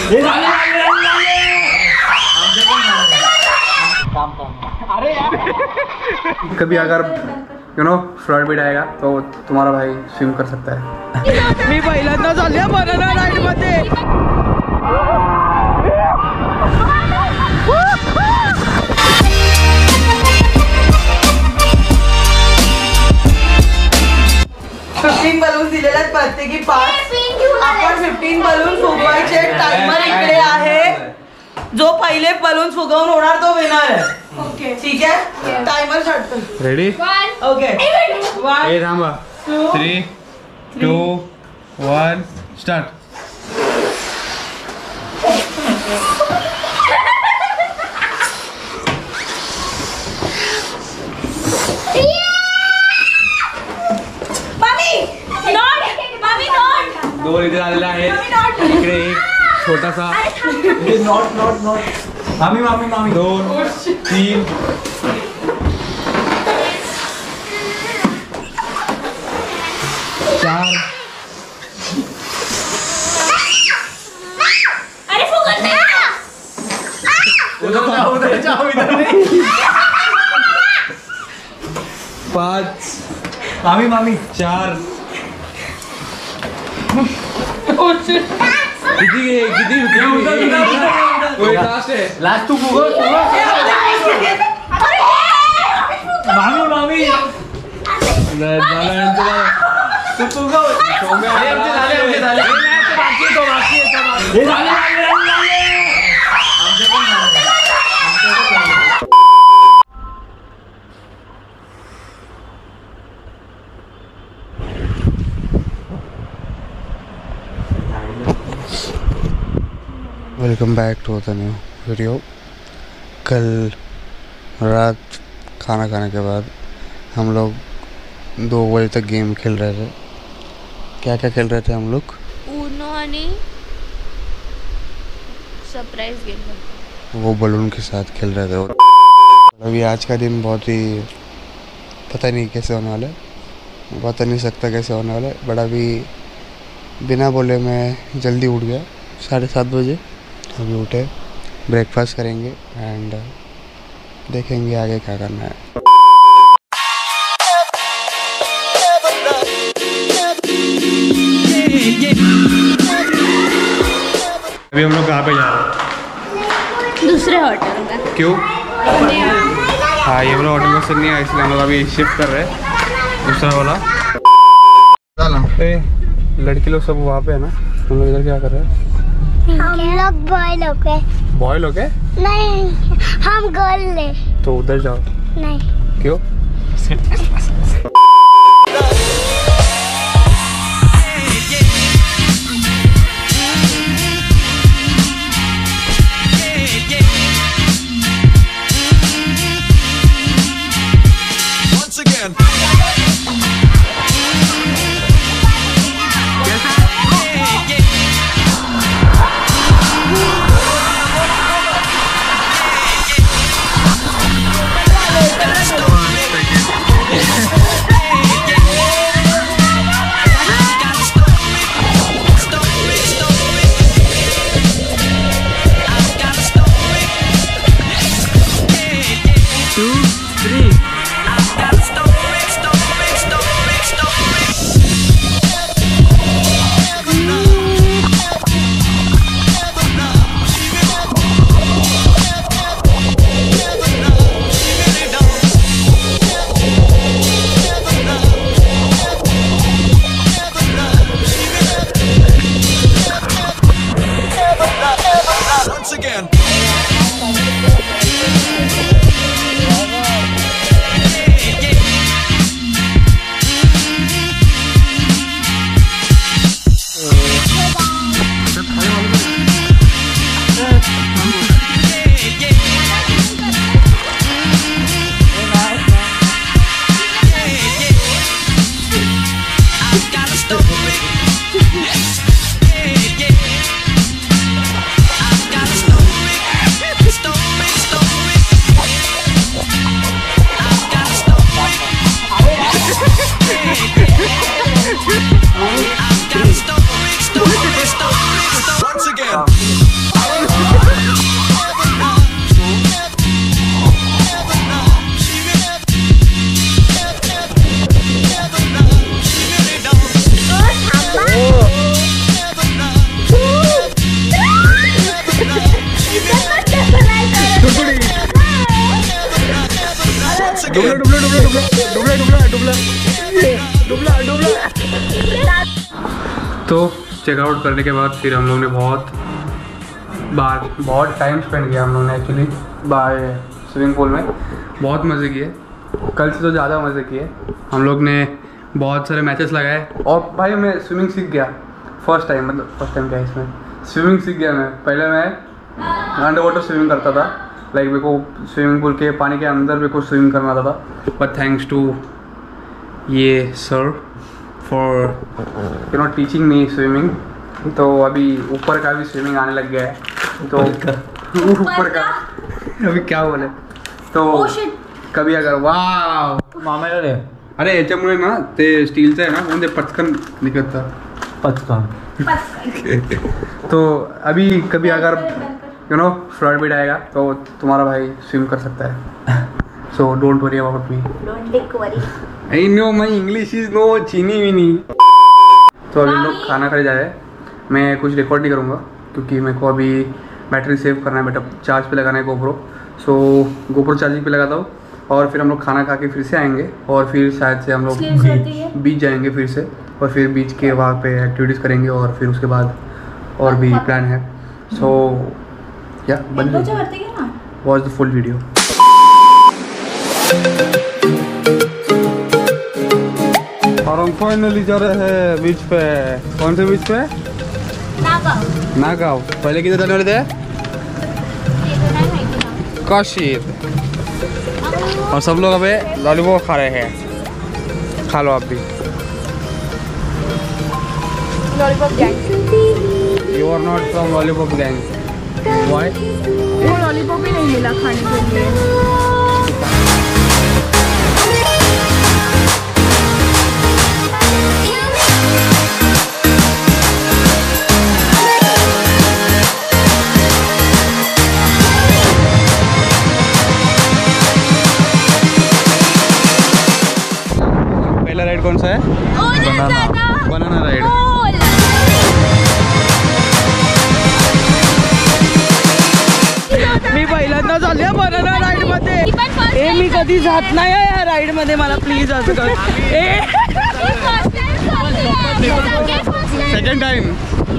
अरे यार कभी अगर फ्लड बीट आएगा तो तुम्हारा भाई स्विम कर सकता है। मी पहिल्यांदा चालले बनाना राईड मध्ये। बलून दिलेले आहेत प्रत्येकी 5। आपण 15 बलून फुगवायचे। टाइमर इकडे आहे। जो पहिले बलून फुगवून होणार तो विनर आहे। ओके ठीक आहे टाइमर स्टार्ट कर। रेडी ओके 1 थांबा 3 2 1 स्टार्ट। दोन इथे आलेले आहेत। इकडे एक छोटासा नॉट मामी मामी मामी 2 3 4 अरे फुगत नहीं उधर जाओ इधर नहीं 5 मामी मामी 4 किती लास्ट है लास्ट तू फुगव मामी मामी तू फुगव welcome back to the new video. कल रात खाना खाने के बाद हम लोग 2 बजे तक गेम खेल रहे थे। क्या क्या खेल रहे थे हम लोग? ऊनो आणि सरप्राइज गेम वो बलून के साथ खेल रहे थे। अभी आज का दिन बहुत ही पता नहीं कैसे होने वाला है, बता नहीं सकता कैसे होने वाला है। बट अभी बिना बोले मैं जल्दी उठ गया 7:30 बजे। अभी उठे ब्रेकफास्ट करेंगे एंड देखेंगे आगे क्या करना है। अभी हम लोग कहाँ पे जा रहे हैं? दूसरे होटल में। क्यों? हाँ ये वाला होटल में से नहीं है इसलिए हम लोग अभी शिफ्ट कर रहे हैं दूसरा वाला। लड़की लोग सब वहाँ पे है ना, हम लोग इधर क्या कर रहे हैं? हम लोग बॉय लोग है। बॉय लोग है? नहीं हम गर्ल है। तो उधर जाओ। नहीं क्यों? तो चेकआउट करने के बाद फिर हम लोग ने बहुत टाइम स्पेंड किया हम लोग ने एक्चुअली बाय स्विमिंग पूल में। बहुत मज़े किए, कल से तो ज़्यादा मज़े किए। हम लोग ने बहुत सारे मैचेस लगाए और भाई मैं स्विमिंग सीख गया फर्स्ट टाइम क्या इसमें स्विमिंग सीख गया मैं। पहले मैं अंडर वाटर स्विमिंग करता था, लाइक मेरे को स्विमिंग पूल के पानी के अंदर मेरे को स्विमिंग करना आता था, बट थैंक्स टू ये sir for teaching me swimming. तो अभी ऊपर का भी स्विमिंग आने लग गया है, तो ऊपर का अभी क्या बोले तो कभी अगर वाव मामा अरे याच्यामुळे ना ते स्टीलचं आहे ना म्हणून ते पटकन निघतं पचकन। तो अभी कभी अगर फ्लड बीट आएगा तो तुम्हारा भाई स्विम कर सकता है। So don't worry about me. I know my English is no चीनी विनी। तो अभी लोग खाना खाने जा रहे हैं। मैं कुछ रिकॉर्ड नहीं करूँगा क्योंकि मेरे को अभी बैटरी सेव करना है बेटा, चार्ज पे लगाना है गोप्रो। सो गोप्रो चार्जिंग पे लगाता हूँ और फिर हम लोग खाना खा के फिर से आएंगे और फिर शायद से हम लोग बीच जाएंगे फिर से, और फिर बीच के वहाँ पे एक्टिविटीज़ करेंगे और फिर उसके बाद और भी प्लान है। सो या वॉच द फुल वीडियो। और हम फाइनली जा रहे हैं बीच पे। कौन से बीच पे? नागांव। पहले किधर जाने वाले थे? काशीद। और सब लोग अबे लॉलीपॉप खा रहे हैं, खा लो आप भी। Lollipop gang. You are not from lollipop gang. Why? वो लॉलीपॉप ही नहीं मिला खाने के लिए। पहला राइड कौन सा है? Banana ride. मी पहिल्यांदा चालले बनाना राईड मध्ये। मी कधी जात नाही या राईड मध्ये, मला प्लीज असं कर। Second time.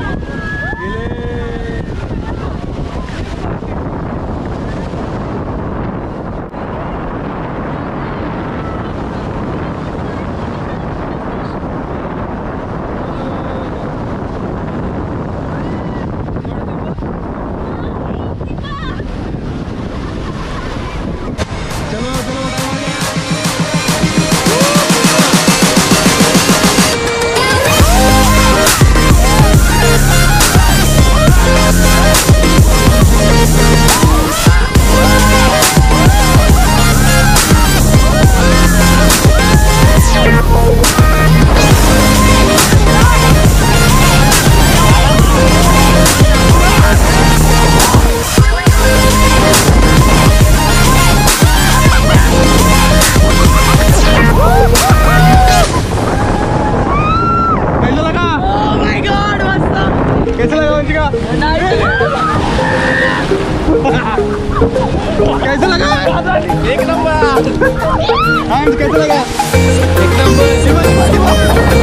कैसा लगा? एक नंबर। कैसा लगा? एक नंबर।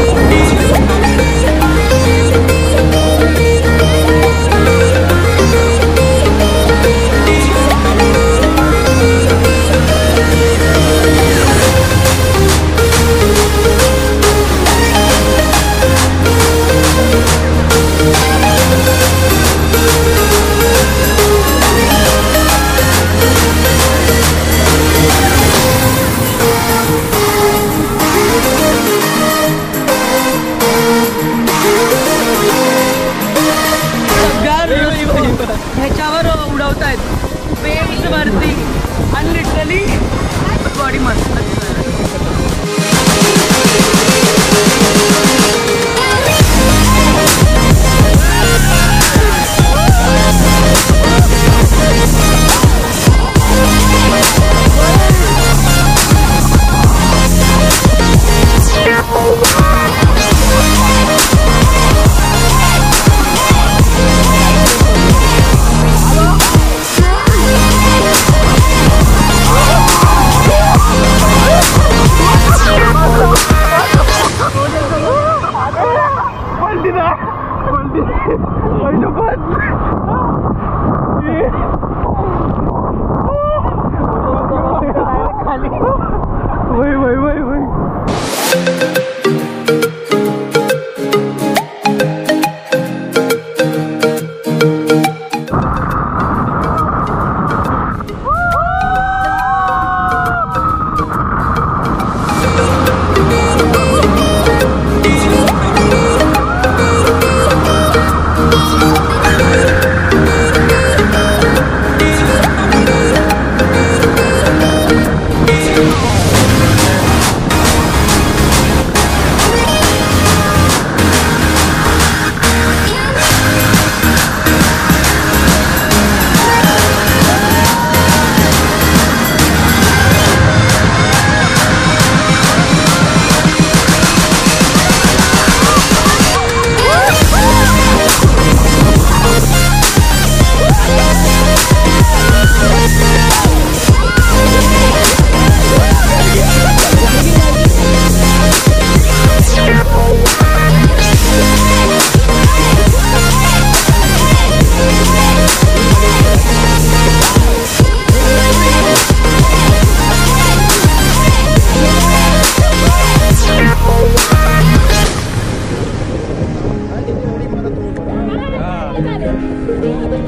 ह्याच्यावर उडवतायत वेव्स वरती आणि लिटरली बॉडी मस्त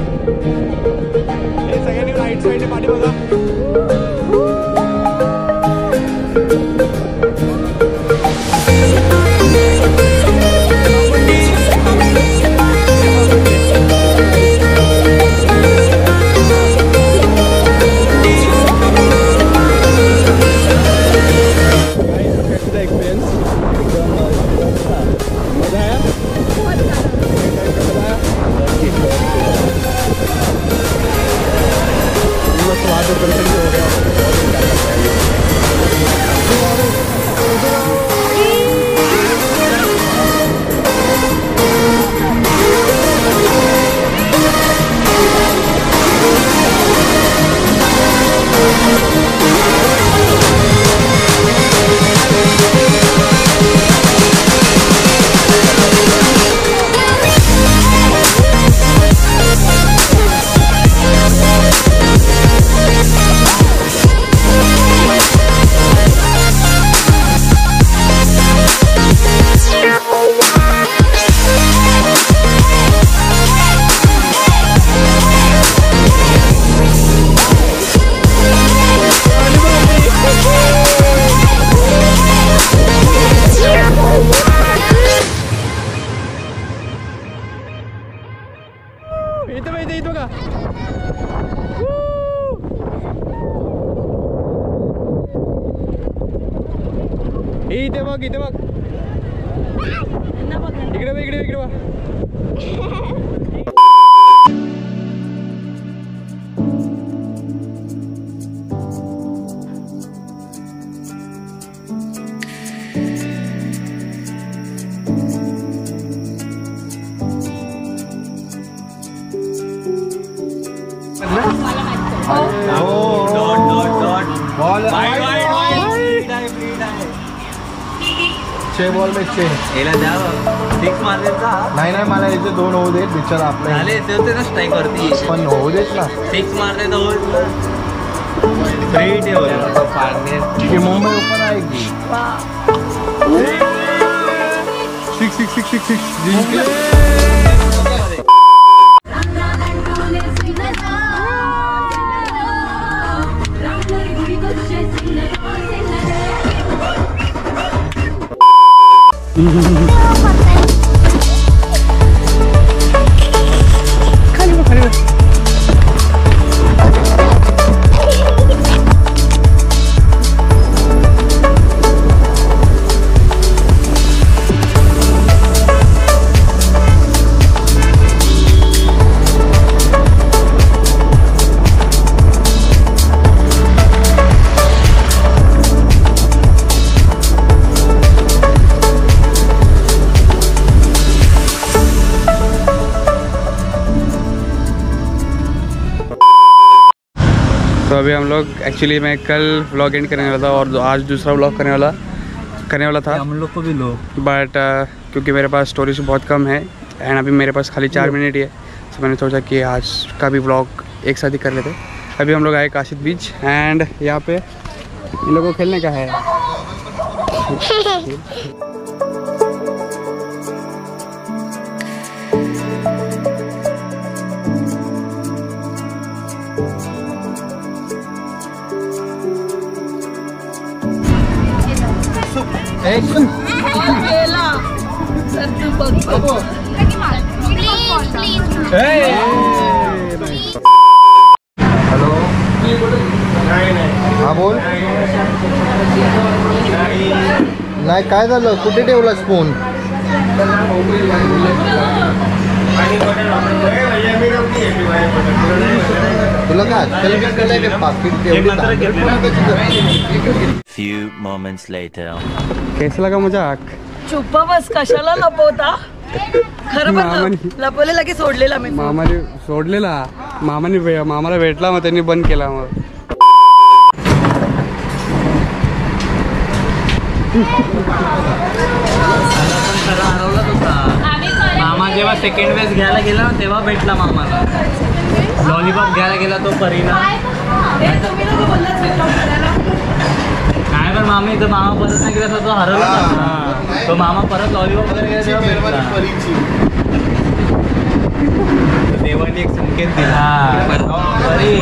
सगळ्यांनी राईट साईडने पाठी बघा. इथं बघा. इथे बघ, इथे बघ, इकडे बघ, इकडे इकडे बघ. छे बॉल में छे फिक्स मारायचा नाही नाही मला याचे 2 होऊ देत बिचारा आपले झाले ते होते ना स्ट्राईक वरती पण होऊ देत ना फिक्स मारले तर होईल ना फ्री ठेव की मुंबई ओपन आएगी 6 जिंकले. तो अभी हम लोग एक्चुअली मैं कल व्लॉग एंड करने वाला था और आज दूसरा व्लॉग करने वाला था हम लोग को भी लो बट क्योंकि मेरे पास स्टोरेज बहुत कम है एंड अभी मेरे पास खाली 4 मिनट ही है तो मैंने सोचा कि आज का भी व्लॉग एक साथ ही कर लेते. अभी हम लोग आए काशिद बीच एंड यहाँ पे इन लोगों को खेलने का है. हॅलो हा बोल. नाही काय झालं कुठे ठेवला स्पून. तुला काय पाकिट Few moments later. कैसा लगा मजाक. चुप्पा बस कशाला लपवता. खरं पण लपवले लगे सोडलेला मी. मामाने सोडलेला मामाला भेटला मग त्यांनी बंद केला. मग मामा जेव्हा सेकंड वेळेस घ्यायला गेला तेव्हा भेटला मामाला. लॉलीपॉप घ्यायला गेला तो परीना काय पण मामा इथं मामा परत नाही गेला तो हरवला. तो मामा परत लॉलीपॉप वगैरे गेला तेव्हा भेटला. देवाने एक संकेत दिला. बरी.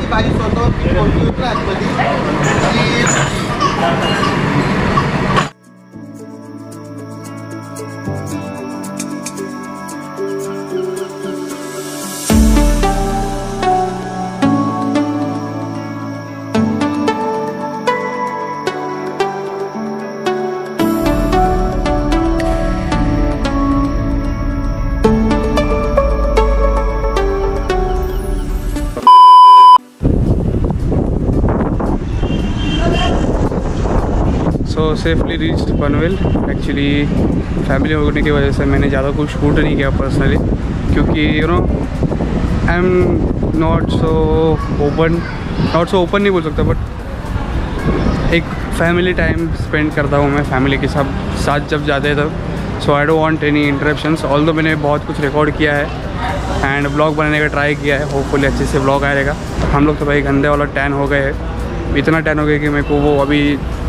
So safely reached Panvel. Actually family होने की वजह से मैंने ज़्यादा कुछ शूट नहीं किया पर्सनली, क्योंकि you know I am not so open नहीं बोल सकता, बट एक फैमिली टाइम स्पेंड करता हूँ मैं फैमिली के साथ जब जाते हैं तब. So I don't want any interruptions. Although मैंने बहुत कुछ रिकॉर्ड किया है एंड ब्लॉग बनाने का ट्राई किया है. होपफुली अच्छे से ब्लॉग आएगा. हम लोग तो भाई गंदे वाला टैन हो गए हैं. इतना टैन हो गया कि मेरे को वो अभी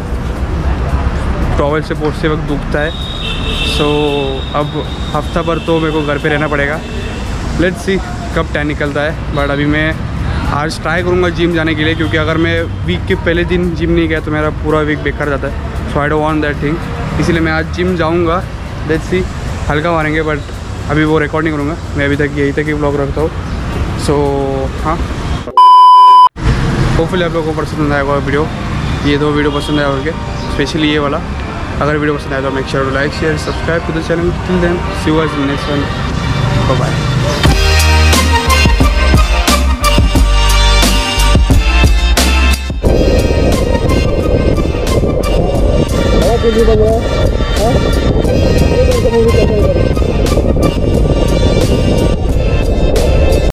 टॉवल से पोछते वक्त दुखता है. सो अब हफ्ता भर तो मेरे को घर पे रहना पड़ेगा. लेट्स सी कब टैन निकलता है. बट अभी मैं आज ट्राई करूँगा जिम जाने के लिए, क्योंकि अगर मैं वीक के पहले दिन जिम नहीं गया तो मेरा पूरा वीक बेकार जाता है. So I don't want that thing. इसीलिए मैं आज जिम जाऊँगा. लेट्स सी हल्का मारेंगे, बट अभी वो रिकॉर्ड नहीं करूँगा. मैं अभी तक यही तक ही ब्लॉग रखता हूँ. सो हाँ, होपफुली आप लोगों को पसंद आएगा वीडियो. ये दो वीडियो पसंद आया होंगे, स्पेशली ये वाला. अगर वीडियो पसंद आया तो make sure to like share subscribe to the channel. Till then see you guys in next one. Bye bye.